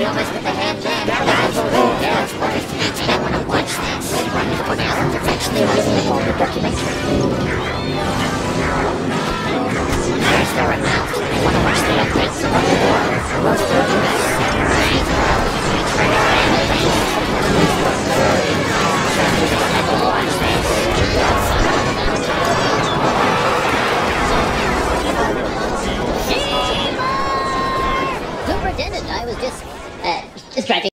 almost with the hand there. Yeah, of course. I wanna watch this. Actually, a really important documentary. There's the remote. I wanna watch the updates about the war.